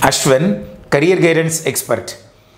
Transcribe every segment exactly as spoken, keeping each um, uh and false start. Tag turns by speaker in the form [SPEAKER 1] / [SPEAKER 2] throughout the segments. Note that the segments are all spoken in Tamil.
[SPEAKER 1] ASHWIN, Career Guidance Expert.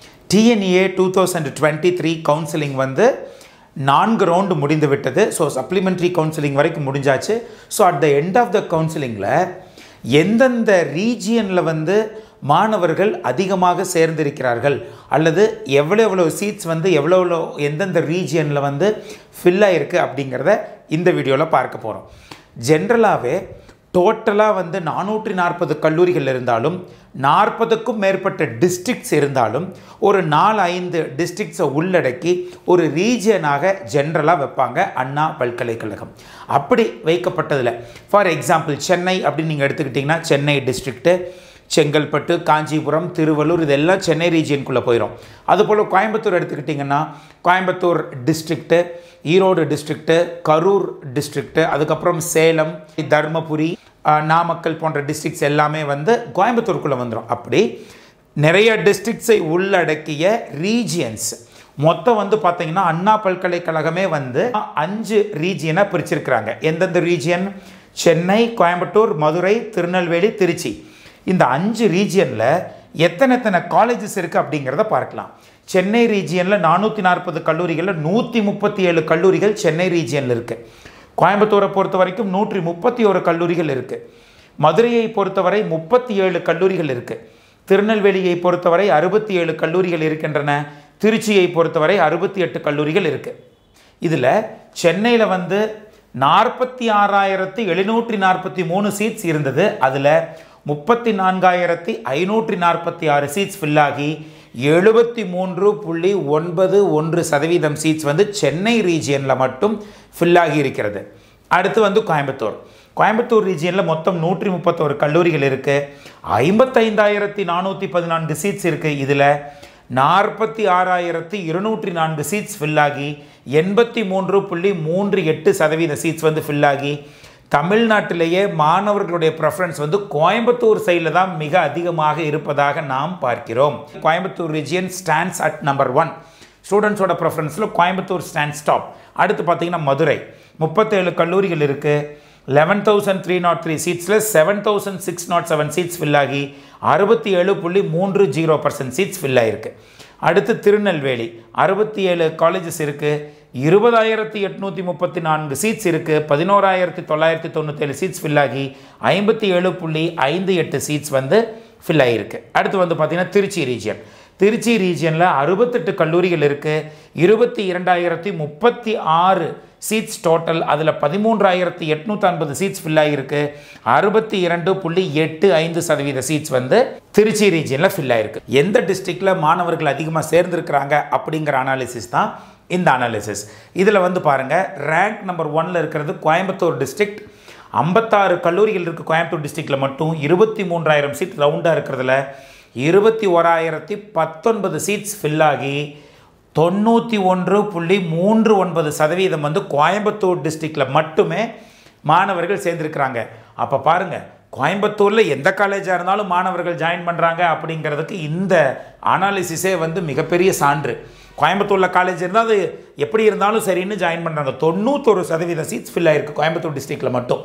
[SPEAKER 1] T N E A twenty twenty-three Counselling வந்து நான்கு ரவுண்டு முடிந்து விட்டது. ஸோ சப்ளிமெண்ட்ரி கவுன்சிலிங் வரைக்கும் முடிஞ்சாச்சு. So at the end of the கவுன்சிலிங்கில் எந்தெந்த ரீஜியனில் வந்து மாணவர்கள் அதிகமாக சேர்ந்திருக்கிறார்கள் அல்லது எவ்வளோ எவ்வளோ சீட்ஸ் வந்து எவ்வளோ எவ்வளோ எந்தெந்த ரீஜியனில் வந்து ஃபில் ஆகிருக்கு அப்படிங்கிறத இந்த வீடியோவில் பார்க்க போகிறோம். ஜென்ரலாகவே டோட்டலாக வந்து நானூற்றி நாற்பது கல்லூரிகள் இருந்தாலும் நாற்பதுக்கும் மேற்பட்ட டிஸ்ட்ரிக்ட்ஸ் இருந்தாலும் ஒரு நாலு ஐந்து டிஸ்ட்ரிக்ட்ஸை உள்ளடக்கி ஒரு ரீஜியனாக ஜென்ரலாக வைப்பாங்க அண்ணா பல்கலைக்கழகம். அப்படி வைக்கப்பட்டதில் ஃபார் எக்ஸாம்பிள் சென்னை அப்படின்னு நீங்கள் எடுத்துக்கிட்டிங்கன்னா சென்னை டிஸ்ட்ரிக்ட்டு, செங்கல்பட்டு, காஞ்சிபுரம், திருவள்ளூர் இதெல்லாம் சென்னை ரீஜியனுக்குள்ளே போயிடும். அதுபோல் கோயம்புத்தூர் எடுத்துக்கிட்டிங்கன்னா Coimbatore district, Erode district, Karur district, அதுக்கப்புறம் சேலம், தர்மபுரி, நாமக்கல் போன்ற டிஸ்ட்ரிக்ட்ஸ் எல்லாமே வந்து கோயம்புத்தூருக்குள்ளே வந்துடும். அப்படி நிறைய டிஸ்ட்ரிக்ட்ஸை உள்ளடக்கிய ரீஜியன்ஸ் மொத்தம் வந்து பார்த்திங்கன்னா அண்ணா பல்கலைக்கழகமே வந்து அஞ்சு ரீஜியனை பிரிச்சிருக்கிறாங்க. எந்தெந்த ரீஜியன்? சென்னை, கோயம்புத்தூர், மதுரை, திருநெல்வேலி, திருச்சி. இந்த அஞ்சு ரீஜியனில் எத்தனை எத்தனை காலேஜஸ் இருக்குது அப்படிங்கிறத பார்க்கலாம். சென்னை ரீஜியனில் நானூற்றி நாற்பது கல்லூரிகளில் நூற்றி முப்பத்தி ஏழு கல்லூரிகள் சென்னை ரீஜியனில் இருக்குது. கோயம்புத்தூரை பொறுத்த வரைக்கும் நூற்றி முப்பத்தி ஒரு கல்லூரிகள் இருக்குது. மதுரையை பொறுத்தவரை முப்பத்தி ஏழு கல்லூரிகள் இருக்குது. திருநெல்வேலியை பொறுத்தவரை அறுபத்தி ஏழு கல்லூரிகள் இருக்கின்றன. திருச்சியை பொறுத்தவரை அறுபத்தி எட்டு கல்லூரிகள் இருக்குது. இதில் சென்னையில் வந்து நாற்பத்தி ஆறாயிரத்தி எழுநூற்றி நாற்பத்தி மூணு சீட்ஸ் இருந்தது. அதில் முப்பத்தி நான்காயிரத்தி ஐநூற்றி நாற்பத்தி ஆறு சீட்ஸ் ஃபில்லாகி எழுபத்தி மூன்று புள்ளி ஒன்பது ஒன்று சதவீதம் சீட்ஸ் வந்து சென்னை ரீஜியனில் மட்டும் ஃபில்லாகி இருக்கிறது. அடுத்து வந்து கோயம்புத்தூர். கோயம்புத்தூர் ரீஜியனில் மொத்தம் நூற்றி முப்பத்தோரு கல்லூரிகள் இருக்குது. ஐம்பத்தைந்தாயிரத்தி நானூற்றி பதினான்கு சீட்ஸ் இருக்குது. இதில் நாற்பத்தி ஆறாயிரத்தி இருநூற்றி நான்கு சீட்ஸ் ஃபில்லாகி எண்பத்தி மூன்று புள்ளி மூன்று எட்டு சதவீத சீட்ஸ் வந்து ஃபில்லாகி தமிழ்நாட்டிலேயே மாணவர்களுடைய ப்ரெஃபரன்ஸ் வந்து கோயம்புத்தூர் சைடில் தான் மிக அதிகமாக இருப்பதாக நாம் பார்க்கிறோம். Coimbatore region stands at number one. ஸ்டூடெண்ட்ஸோட ப்ரெஃபரன்ஸில் கோயம்புத்தூர் ஸ்டாண்ட்ஸ் டாப். அடுத்து பார்த்தீங்கன்னா மதுரை முப்பத்தேழு கல்லூரிகள் இருக்குது. Eleven thousand three not three சீட்ஸில் seven thousand six not seven seats ஃபில்லாகி அறுபத்தி ஏழு புள்ளி மூன்று ஜீரோ பர்சன்ட் சீட்ஸ் ஃபில்லாகிருக்கு. அடுத்து திருநெல்வேலி அறுபத்தி ஏழு காலேஜஸ் இருக்குது. இருபதாயிரத்தி எட்நூற்றி முப்பத்தி நான்கு சீட்ஸ் இருக்குது. பதினோராயிரத்தி தொள்ளாயிரத்தி தொண்ணூற்றேழு சீட்ஸ் ஃபில்லாகி ஐம்பத்தி ஏழு புள்ளி ஐந்து எட்டு சீட்ஸ் வந்து ஃபில் ஆகிருக்கு. அடுத்து வந்து பார்த்திங்கன்னா திருச்சி ரீஜியன். திருச்சி ரீஜியனில் அறுபத்தெட்டு கல்லூரிகள் இருக்குது. இருபத்தி இரண்டாயிரத்தி முப்பத்தி ஆறு சீட்ஸ் டோட்டல். அதில் பதிமூன்றாயிரத்தி எட்நூற்றி ஐம்பது சீட்ஸ் ஃபில் ஆகிருக்கு. அறுபத்தி இரண்டு புள்ளி எட்டு ஐந்து சதவீத சீட்ஸ் வந்து திருச்சி ரீஜியனில் ஃபில் ஆகிருக்கு. எந்த டிஸ்ட்ரிக்டில் மாணவர்கள் அதிகமாக சேர்ந்துருக்கிறாங்க அப்படிங்கிற அனாலிசிஸ் தான் இந்த அனாலிசிஸ். இதில் வந்து பாருங்கள், ரேங்க் நம்பர் ஒன்னில் இருக்கிறது கோயம்புத்தூர் டிஸ்ட்ரிக்ட். ஐம்பத்தாறு கல்லூரிகள் இருக்குது கோயம்புத்தூர் டிஸ்ட்ரிக்டில் மட்டும். இருபத்தி மூன்றாயிரம் சீட் ரவுண்டாக இருக்கிறதுல இருபத்தி ஓராயிரத்தி பத்தொன்பது சீட்ஸ் ஃபில்லாகி தொண்ணூற்றி ஒன்று புள்ளி மூன்று ஒன்பது சதவீதம் வந்து கோயம்புத்தூர் டிஸ்ட்ரிக்டில் மட்டுமே மாணவர்கள் சேர்ந்துருக்கிறாங்க. அப்போ பாருங்கள், கோயம்புத்தூரில் எந்த காலேஜாக இருந்தாலும் மாணவர்கள் ஜாயின் பண்ணுறாங்க அப்படிங்கிறதுக்கு இந்த அனாலிசிஸே வந்து மிகப்பெரிய சான்று. கோயம்புத்தூரில் காலேஜ் இருந்தால் அது எப்படி இருந்தாலும் சரின்னு ஜாயின் பண்ணுறாங்க. தொண்ணூத்தொரு சதவீத சீட்ஸ் ஃபில் ஆகிருக்கு கோயம்புத்தூர் டிஸ்ட்ரிக்டில் மட்டும்.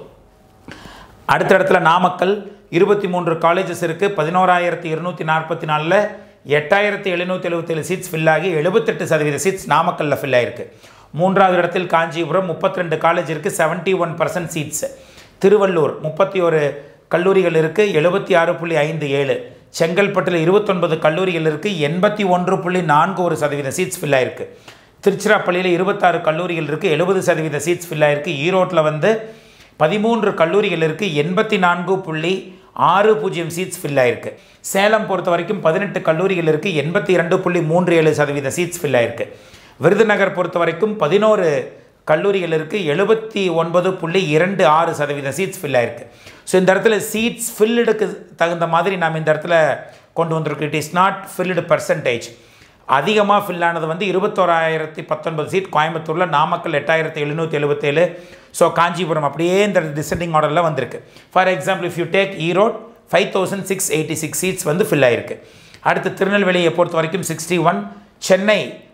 [SPEAKER 1] அடுத்த இடத்துல நாமக்கல் இருபத்தி மூன்று காலேஜஸ் இருக்குது. பதினோராயிரத்தி இருநூற்றி நாற்பத்தி நாலில் எட்டாயிரத்தி எழுநூற்றி எழுபத்தேழு சீட்ஸ் ஃபில்லாகி எழுபத்தெட்டு சதவீத சீட்ஸ் நாமக்கல்லில் ஃபில் ஆகிருக்கு. மூன்றாவது இடத்தில் காஞ்சிபுரம் முப்பத்தி ரெண்டு காலேஜ் இருக்குது, seventy one percent seats. Tiruvallur முப்பத்தி ஒரு கல்லூரிகள் இருக்குது, எழுபத்தி ஆறு புள்ளி ஐந்து ஏழு. செங்கல்பட்டில் இருபத்தொன்பது கல்லூரிகள் இருக்குது, எண்பத்தி ஒன்று புள்ளி நான்கு ஒரு சதவீத சீட்ஸ் ஃபில் ஆகிருக்கு. திருச்சிராப்பள்ளியில் இருபத்தாறு கல்லூரிகள் இருக்குது, எழுபது சதவீத சீட்ஸ் ஃபில் ஆகிருக்கு. ஈரோட்டில் வந்து பதிமூன்று கல்லூரிகள் இருக்குது, எண்பத்தி நான்கு புள்ளி ஆறு பூஜ்ஜியம் சீட்ஸ் ஃபில் ஆகிருக்கு. சேலம் பொறுத்த வரைக்கும் பதினெட்டு கல்லூரிகள் இருக்குது, எண்பத்தி இரண்டு புள்ளி மூன்று ஏழு சதவீத சீட்ஸ் ஃபில் ஆகிருக்கு. விருதுநகர் பொறுத்த வரைக்கும் பதினோரு கல்லூரிகள் இருக்குது, எழுபத்தி ஒன்பது புள்ளி இரண்டு ஆறு சதவீத சீட்ஸ் ஃபில் ஆகிருக்கு. ஸோ இந்த இடத்துல சீட்ஸ் ஃபில்லுக்கு தகுந்த மாதிரி நாம் இந்த இடத்துல கொண்டு வந்திருக்கோம். It is not filled percentage. அதிகமாக ஃபில் ஆனது வந்து இருபத்தோராயிரத்தி பத்தொன்பது சீட் கோயம்புத்தூரில், நாமக்கல் எட்டாயிரத்தி எழுநூற்றி எழுபத்தேழு. ஸோ காஞ்சிபுரம் அப்படியே இந்த டிசெண்டிங் ஆர்டரில் வந்திருக்கு. For example if you take Erode five thousand six eighty six seats வந்து ஃபில் ஆகிருக்கு. அடுத்து திருநெல்வேலியை பொறுத்த வரைக்கும் சிக்ஸ்டி ஒன். சென்னை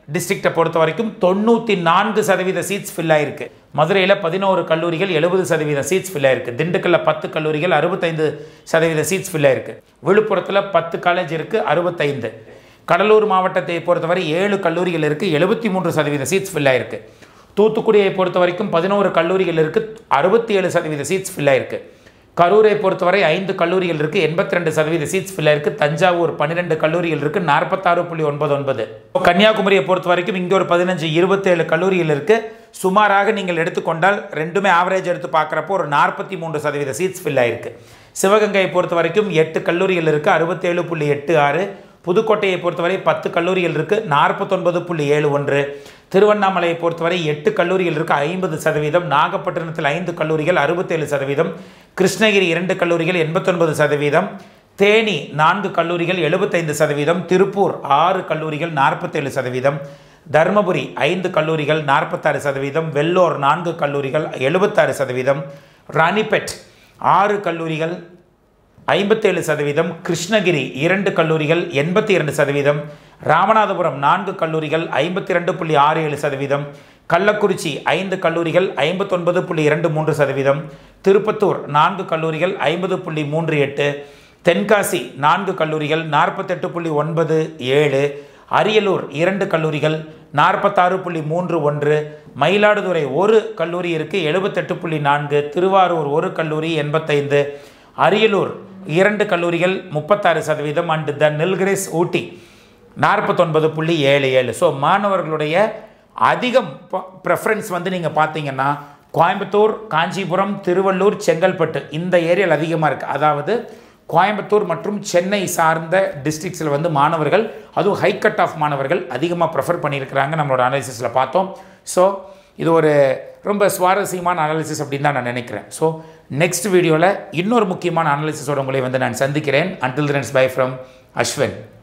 [SPEAKER 1] டிஸ்ட்ரிக்டை பொறுத்த வரைக்கும் தொண்ணூற்றி நான்கு சதவீத சீட்ஸ் ஃபில் ஆயிருக்கு. மதுரையில் பதினோரு கல்லூரிகள் எழுபது சதவீத சீட்ஸ் ஃபில் ஆயிருக்கு. திண்டுக்கல்லில் பத்து கல்லூரிகள் அறுபத்தைந்து சதவீத சீட்ஸ் ஃபில் ஆயிருக்கு. விழுப்புரத்தில் பத்து காலேஜ் இருக்குது, அறுபத்தைந்து. கடலூர் மாவட்டத்தை பொறுத்தவரை ஏழு கல்லூரிகள் இருக்குது, எழுபத்தி மூன்று சதவீத சீட்ஸ் ஃபில் ஆயிருக்கு. தூத்துக்குடியை பொறுத்த வரைக்கும் பதினோரு கல்லூரிகள் இருக்குது, அறுபத்தி ஏழு சதவீத சீட்ஸ் ஃபில் ஆயிருக்கு. கரூரை பொறுத்தவரை ஐந்து கல்லூரிகள் இருக்குது, எண்பத்தி ரெண்டு சதவீத சீட்ஸ் ஃபில் ஆயிருக்கு. தஞ்சாவூர் பன்னிரெண்டு கல்லூரிகள் இருக்குது, நாற்பத்தாறு புள்ளி ஒன்பது ஒன்பது. கன்னியாகுமரியை பொறுத்த வரைக்கும் இங்கே ஒரு பதினஞ்சு இருபத்தேழு கல்லூரிகள் இருக்குது. சுமாராக நீங்கள் எடுத்துக்கொண்டால் ரெண்டுமே ஆவரேஜ் எடுத்து பார்க்குறப்போ ஒரு நாற்பத்தி மூன்று சதவீத சீட்ஸ் ஃபில் ஆயிருக்கு. சிவகங்கையை பொறுத்த வரைக்கும் எட்டு கல்லூரிகள் இருக்குது, அறுபத்தேழு புள்ளி எட்டு ஆறு. புதுக்கோட்டையை பொறுத்தவரை பத்து கல்லூரிகள் இருக்குது, நாற்பத்தொன்பது புள்ளி ஏழு ஒன்று. திருவண்ணாமலையை பொறுத்தவரை எட்டு கல்லூரிகள் இருக்குது, ஐம்பது சதவீதம். நாகப்பட்டினத்தில் ஐந்து கல்லூரிகள், அறுபத்தேழு சதவீதம். கிருஷ்ணகிரி இரண்டு கல்லூரிகள், எண்பத்தொன்பது சதவீதம். தேனி நான்கு கல்லூரிகள், எழுபத்தைந்து சதவீதம். திருப்பூர் ஆறு கல்லூரிகள், நாற்பத்தேழு சதவீதம். தருமபுரி ஐந்து கல்லூரிகள், நாற்பத்தாறு சதவீதம். வெள்ளோர் நான்கு கல்லூரிகள், எழுபத்தாறு சதவீதம். ராணிப்பேட் ஆறு கல்லூரிகள், ஐம்பத்தேழு சதவீதம். கிருஷ்ணகிரி இரண்டு கல்லூரிகள், எண்பத்தி இரண்டு சதவீதம். ராமநாதபுரம் நான்கு கல்லூரிகள், ஐம்பத்தி ரெண்டு புள்ளி ஆறு ஏழு சதவீதம். கள்ளக்குறிச்சி ஐந்து கல்லூரிகள், ஐம்பத்தொன்பது புள்ளி இரண்டு மூன்று சதவீதம். திருப்பத்தூர் நான்கு கல்லூரிகள், ஐம்பது புள்ளி மூன்று எட்டு. தென்காசி நான்கு கல்லூரிகள், நாற்பத்தெட்டு புள்ளி ஒன்பது ஏழு. அரியலூர் இரண்டு கல்லூரிகள், நாற்பத்தாறு புள்ளி மூன்று ஒன்று. மயிலாடுதுறை ஒரு கல்லூரி இருக்குது, எழுபத்தெட்டு புள்ளி நான்கு. திருவாரூர் ஒரு கல்லூரி, எண்பத்தைந்து. அரியலூர் இரண்டு கல்லூரிகள், முப்பத்தாறு சதவீதம். அண்ட் த நில்கிரிஸ் ஊட்டி நாற்பத்தொன்பது புள்ளி ஏழு ஏழு. ஸோ மாணவர்களுடைய அதிகம் ப்ரெஃபரன்ஸ் வந்து நீங்கள் பார்த்தீங்கன்னா கோயம்புத்தூர், காஞ்சிபுரம், திருவள்ளூர், செங்கல்பட்டு இந்த ஏரியாவில் அதிகமாக இருக்குது. அதாவது கோயம்புத்தூர் மற்றும் சென்னை சார்ந்த டிஸ்ட்ரிக்ஸில் வந்து மாணவர்கள், அதுவும் ஹை கட் ஆஃப் மாணவர்கள் அதிகமாக ப்ரெஃபர் பண்ணியிருக்கிறாங்க நம்மளோட அனாலிசிஸில் பார்த்தோம். ஸோ இது ஒரு ரொம்ப சுவாரஸ்யமான அனாலிசிஸ் அப்படின்னு தான் நான் நினைக்கிறேன். ஸோ நெக்ஸ்ட் வீடியோவில் இன்னொரு முக்கியமான அனாலிசிஸோட உங்களை வந்து நான் சந்திக்கிறேன். Until then bye from Ashwin.